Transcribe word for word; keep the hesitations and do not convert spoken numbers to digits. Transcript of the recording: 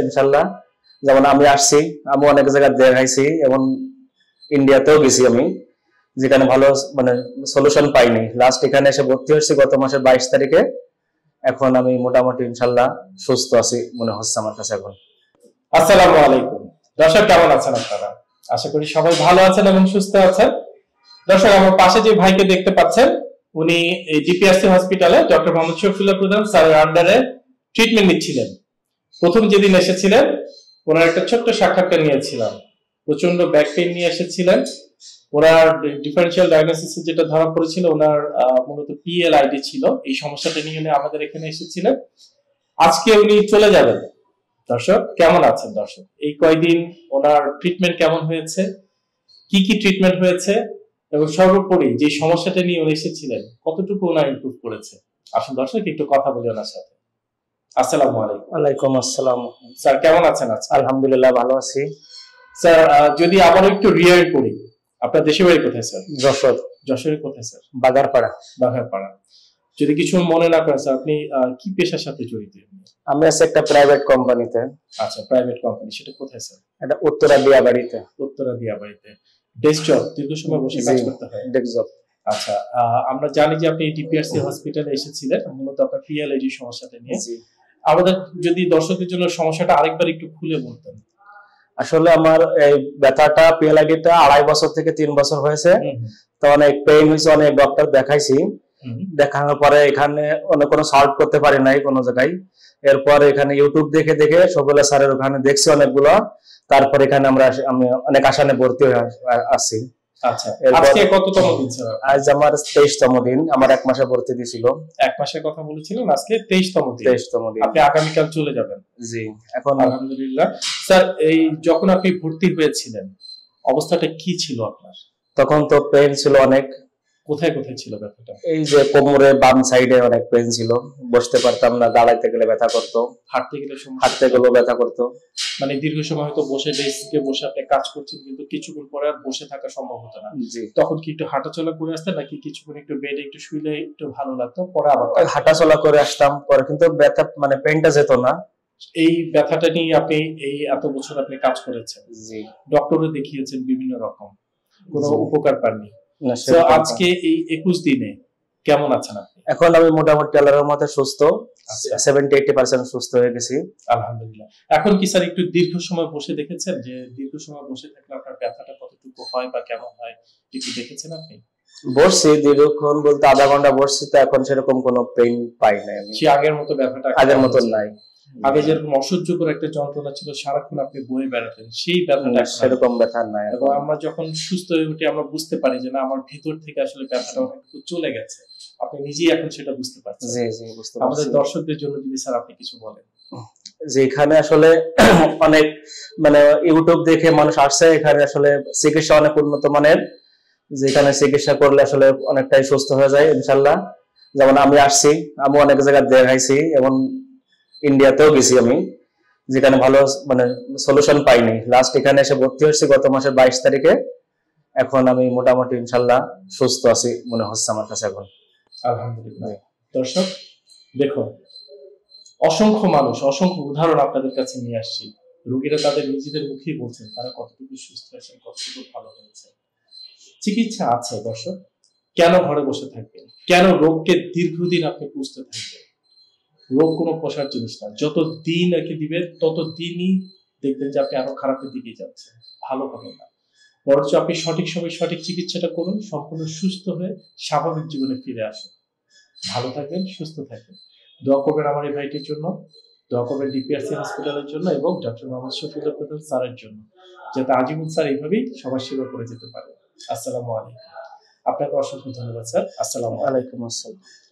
ইনশাল্লাহ। যেমন আমি আসছি, আমি অনেক জায়গায় দেখাইছি এবং ইন্ডিয়াতেও গেছি আমি, যেখানে ভালো মানে সলিউশন পাইনি। লাস্ট এখানে এসে ভর্তি হয়েছি গত মাসের বাইশ তারিখে। এখন আমি মোটামুটি ইনশাল্লাহ সুস্থ আছি মনে হচ্ছে আমার কাছে এখন। আসসালামু আলাইকুম দর্শক, কেমন আছেন আপনারা? আশা করি সবাই ভালো আছেন এবং সুস্থ আছেন। দর্শক, আমার পাশে যে ভাইকে দেখতে পাচ্ছেন, উনি এই ডিপিআরসি হসপিটালে ডক্টর মোহাম্মদ শফিউল্লাহ প্রধান স্যারের আন্ডারে ট্রিটমেন্ট নিচ্ছিলেন। প্রথম যেদিন এসেছিলেন, ওনার একটা ছোট্ট সাক্ষাৎকার নিয়েছিলাম। প্রচন্ড ব্যাক পেইন নিয়ে এসেছিলেন। ওনার ডিফারেন্সিয়াল ডায়াগনোসিস যেটা ধরা পড়েছিল, ওনার মূলত পিএলআইডি ছিল। এই সমস্যাটা নিয়ে উনি আমাদের এখানে এসেছিলেন। আজকে উনি চলে যাবেন। দর্শক, কেমন আছেন? দর্শক, এই কয়দিন ওনার ট্রিটমেন্ট কেমন হয়েছে, কি কি ট্রিটমেন্ট হয়েছে, এবং সর্বোপরি যে সমস্যাটা নিয়ে উনি এসেছিলেন কতটুকু ওনার ইমপ্রুভ করেছে, আসুন দর্শক একটু কথা বলি ওনার সাথে। আসসালামু আলাইকুম। ওয়ালাইকুম আসসালাম। স্যার, কেমন আছেন? আলহামদুলিল্লাহ, ভালো আছি। স্যার, যদি আবার একটু রিয়ার করি, আপনার দেশের বাড়ি কোথায় স্যার? যশোর। যশোরের কোথায় স্যার? বাগারপাড়া। বাগারপাড়া। যদি কিছু মনে না করেন স্যার, আপনি কি পেশার সাথে জড়িত? আমি আছি একটা প্রাইভেট কোম্পানিতে। আচ্ছা, প্রাইভেট কোম্পানি, সেটা কোথায় স্যার? এটা উত্তরা দিয়াবাড়িতে। উত্তরা দিয়াবাড়িতে। ডেস্ক জব, দীর্ঘ সময় বসে কাজ করতে হয়। Desk job. আচ্ছা, আমরা জানি যে আপনি ডিপিআরসি হসপিটালে এসেছিলেন মূলত আপনার পিএলআইডি সমস্যাটা নিয়ে। আমাদের যদি দর্শকদের জন্য সমস্যাটা আরেকবার একটু খুলে বলতেন। আসলে আমার এই ব্যথাটা পিএলআইডিটা আড়াই বছর থেকে তিন বছর হয়েছে। তো অনেক পেইন হয়েছে, অনেক ডক্টর দেখাইছি। দেখানোর পরে এখানে অনেক কোনো সলভ করতে পারি নাই কোনো জায়গায়। এরপর এখানে ইউটিউব দেখে দেখে সবগুলো স্যারের ওখানে দেখছি অনেকগুলো। তারপর এখানে আমরা আমি অনেক আশানে ভর্তি হয়ে আছি। আচ্ছা, আজকে কততম দিন স্যার? আজ আমার তেইশতম দিন। আমার এক মাসে ভর্তি দিয়েছিল। এক মাসের কথা বলেছিলেন, আজকে তেইশতম দিন। তেইশতম দিন। আপনি আগামীকাল চলে যাবেন? জি, এখন আলহামদুলিল্লাহ। স্যার, এই যখন আপনি ভর্তি হয়েছিলেন অবস্থাটা কি ছিল আপনার? তখন তো পেইন ছিল অনেক। কোথায় কোথায় ছিল ব্যথাটা? এই যে কোমরে বাম সাইডে অনেক পেইন ছিল, বসতে পারতাম না, দাঁড়াইতে গেলে ব্যথা করতো, হাঁটতে গেলে হাঁটতে গেলেও ব্যথা করতো। মানে দীর্ঘ সময় হয়তো বসে ডেস্কে বসে আপনি কাজ করছেন, কিন্তু কিছুক্ষণ পরে আর বসে থাকা সম্ভব হতো না। তখন কি একটু হাঁটাচলা করে আসতেন, নাকি কিছুক্ষণ একটু বেডে একটু শুইলে একটু ভালো লাগতো, পরে আবার হাঁটাচলা করে আসতাম, পরে কিন্তু ব্যথা মানে পেইনটা যেত না। এই ব্যথাটা নিয়ে আপনি এই এত বছর আপনি কাজ করেছেন, জি, ডক্টরও দেখিয়েছেন বিভিন্ন রকম, কোনো উপকার পাননি। তো আজকে এই একুশ দিনে কেমন আছেন আপনি? এখন আমি মোটামুটি আল্লাহর রহমতে সুস্থ, সত্তর আশি পার্সেন্ট সুস্থ হয়ে গেছি আলহামদুলিল্লাহ। এখন কি স্যার একটু দীর্ঘ সময় বসে দেখেছেন যে দীর্ঘ সময় বসে থাকলে আপনার ব্যথাটা কতটুকু হয় বা কেমন হয়, একটু দেখেছেন আপনি? বসছি দীর্ঘক্ষণ বলতে আধা ঘন্টা বসছি, তো এখন সেরকম কোনো পেইন পাই না আমি। সে আগের মতো ব্যথাটা আগের মতো নাই। আগে যেরকম অসহ্যকর একটা যন্ত্রণা ছিল, সারাক্ষণ আপনি বয়ে বেড়াতেন, সেই ব্যথাটা সেরকম ব্যথা নাই। এবং আমরা যখন সুস্থ হয়ে উঠি আমরা বুঝতে পারি যে না, আমার ভিতর থেকে আসলে ব্যথাটা অনেকটুকু চলে গেছে। আপনি নিজেই এখন সেটা বুঝতে পারছেন। জি জি, বুঝতে পারছি। আমাদের দর্শকদের জন্য যদি স্যার আপনি কিছু বলেন। যেখানে আসলে অনেক মানে ইউটিউব দেখে মানুষ আসছে, এখানে আসলে চিকিৎসা অনেক উন্নত মানের, যেখানে চিকিৎসা করলে আসলে অনেকটাই সুস্থ হয়ে যায় ইনশাল্লাহ। যেমন আমি আসছি, আমি অনেক জায়গায় দেখাইছি এবং ইন্ডিয়াতেও গেছি আমি, যেখানে ভালো মানে সলিউশন পাইনি। লাস্ট এখানে এসে ভর্তি হয়েছি গত মাসের বাইশ তারিখে। এখন আমি মোটামুটি ইনশাল্লাহ সুস্থ আছি মনে হচ্ছে আমার কাছে এখন। আলহামদুলিল্লাহ। দর্শক দেখুন, অসংখ্য মানুষ, অসংখ্য উদাহরণ আপনাদের কাছে নিয়ে আসছি। রোগীরা তাদের নিজেদের মুখেই বলছেন তারা কতটুকু সুস্থ হয়েছেন, কতটুকু ভালো হয়েছে। চিকিৎসা আছে দর্শক, কেন ঘরে বসে থাকবেন? কেন রোগকে দীর্ঘদিন আপনি পুষতে থাকবেন? রোগ কোনো পোষার জিনিস না। যত দিন একে দিবেন তত দিনই দেখবেন যে আপনি আরো খারাপের দিকে যাচ্ছেন, ভালো হবে না। বরঞ্চ আপনি সঠিক সময় সঠিক চিকিৎসাটা করুন, সম্পূর্ণ সুস্থ হয়ে স্বাভাবিক জীবনে ফিরে আসুন। ভালো থাকবেন, সুস্থ থাকবেন। দোয়া করবেন আমার এই ভাইটির জন্য, দোয়া করবেন ডিপিআরসি হসপিটালের জন্য এবং ডক্টর মোহাম্মদ শফিউল্লাহ প্রধান স্যারের জন্য, যাতে আজীবন স্যার এইভাবেই সবার সেবা করে যেতে পারে। আসসালামু আলাইকুম। আপনাকে অসংখ্য ধন্যবাদ স্যার। আসসালামু আলাইকুম। আসসালাম।